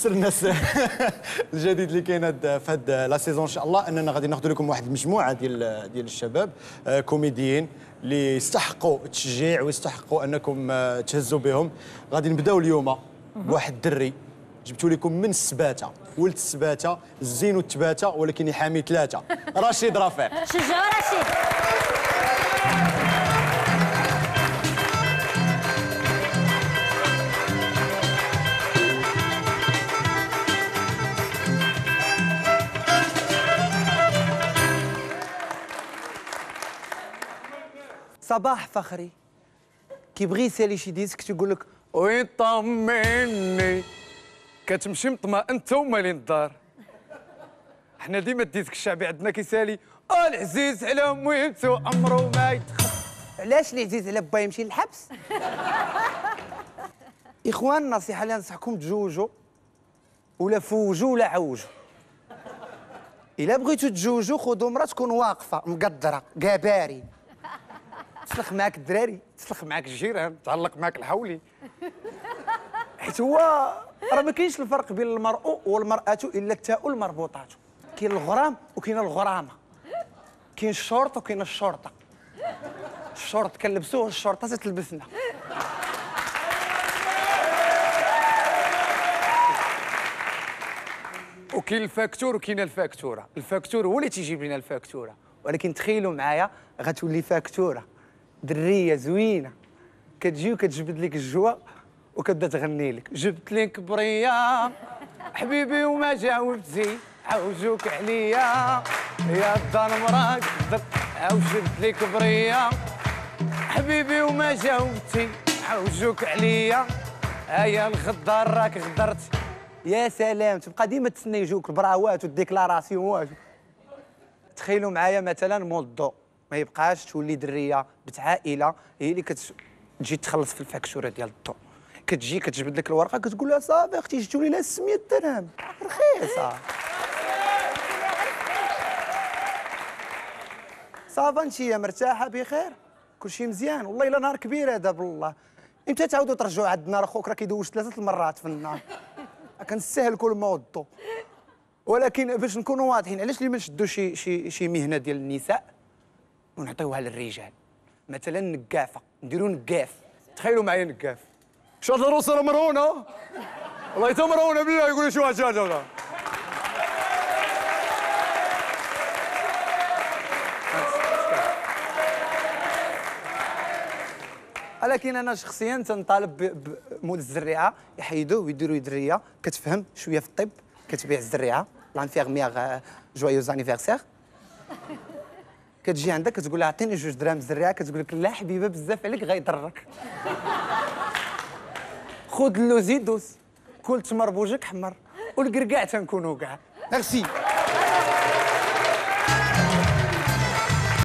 سر الناس الجديد اللي كاين في هذه لا سيزون ان شاء الله اننا غادي ناخذ لكم واحد المجموعه ديال الشباب كوميديين اللي يستحقوا التشجيع ويستحقوا انكم تهزوا بهم. غادي نبداو اليوم بواحد الدري جبتوا لكم من السباته، ولد السباته، الزين والتباته، ولكن يحامي ثلاثه. رشيد رفيق. شجعوا رشيد. صباح فخري كيبغي يسالي شي ديسك تيقول لك وين طمني كتمشي مطمئن انت ومالي الدار. حنا ديما الديسك الشعبي عندنا كيسالي العزيز على مويتو امرو ما يتخف. علاش العزيز على با يمشي للحبس؟ اخوان النصيحه اللي ننصحكم تزوجوا ولا فوجوا ولا عوجوا. الا بغيتوا تزوجوا خذوا مرا تكون واقفه مقدره كاباري تسلخ معاك الدراري، تسلخ معاك الجيران، تعلق معاك الحولي. حيت هو راه ما كاينش الفرق بين المرء والمرأة الا التاء المربوطات. كاين الغرام وكاين الغرامه، كاين الشرط وكاين الشرطه. الشرط كنلبسوه، الشرطه تتلبسنا. وكاين الفاكتور وكاين الفاكتوره. الفاكتور هو اللي تيجيب لنا الفاكتوره، ولكن تخيلوا معايا غتولي فاكتوره دريه زوينه كتجي وكتجبد لك الجوا وكتبدا تغني لك جبت لك بريه حبيبي وما جاوبتي عوجوك عليا يا الدار مراك عاود جبت لك بريه حبيبي وما جاوبتي عوجوك عليا هيا الخضر راك غدرت. يا سلام، تبقى ديما تسنى يجوك البراوات والديكلاراسيون. تخيلوا معايا مثلا موضو ما يبقاش تولي دريه بنت عائله هي اللي كتجي تخلص في الفاكتوره ديال الضو. كتجي كتجبد لك الورقه كتقول لها صافي اختي جبتوا لي 600 درهم رخيصه. صافا انتيا مرتاحه بخير كلشي مزيان. والله الا نهار كبير هذا بالله. امتى تعاودوا ترجعوا عندنا راه خوك راه كيدوش 3 المرات في النهار. كنستهلكوا الماء والضو. ولكن باش نكونوا واضحين علاش اللي ما نشدوا شي مهنه ديال النساء ونعطيوها للرجال. مثلا نقافه، نديروا نقاف. تخيلوا معايا نقاف شاد الروسه راه مرونه والله حتى مرونه بالله يقولوا شو حاجه ولا. ولكن انا شخصيا تنطالب بمول الزريعه يحيدوه ويديروا دريه كتفهم شويه في الطب كتبيع الزريعه لانفيرميير جويوز انيفرسير. كتجي عندك كتقول لها عطيني 2 دراهم الزريعه كتقول لك لا حبيبه بزاف عليك غيضرك. خذ اللوزي دوس كل تمر بوجهك حمر والكركاع تنكونوا كاع. ميرسي.